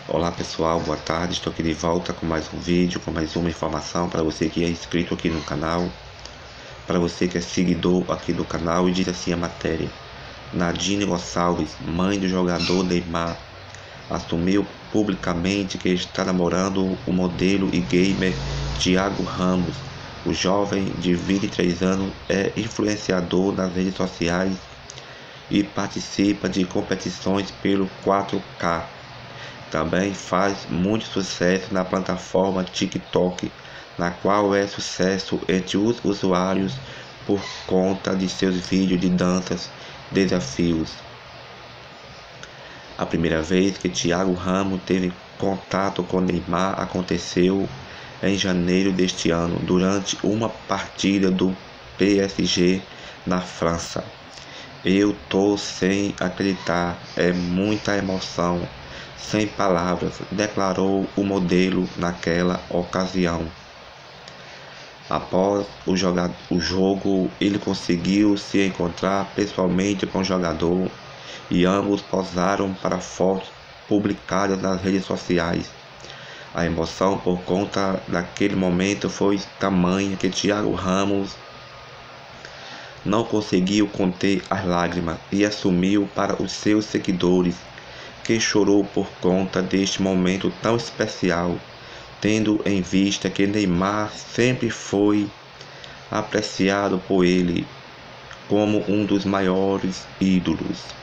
Olá pessoal, boa tarde, estou aqui de volta com mais um vídeo, com mais uma informação para você que é inscrito aqui no canal, para você que é seguidor aqui do canal. E diz assim a matéria: Nadine Gonçalves, mãe do jogador Neymar, assumiu publicamente que está namorando o modelo e gamer Thiago Ramos. O jovem de 23 anos é influenciador nas redes sociais e participa de competições pelo 4K. Também faz muito sucesso na plataforma TikTok, na qual é sucesso entre os usuários por conta de seus vídeos de danças, desafios. A primeira vez que Thiago Ramos teve contato com Neymar aconteceu em janeiro deste ano, durante uma partida do PSG na França. Eu tô sem acreditar, é muita emoção, sem palavras, declarou o modelo naquela ocasião. Após o jogo, ele conseguiu se encontrar pessoalmente com o jogador e ambos posaram para fotos publicadas nas redes sociais. A emoção por conta daquele momento foi tamanha que Thiago Ramos não conseguiu conter as lágrimas e assumiu para os seus seguidores que chorou por conta deste momento tão especial, tendo em vista que Neymar sempre foi apreciado por ele como um dos maiores ídolos.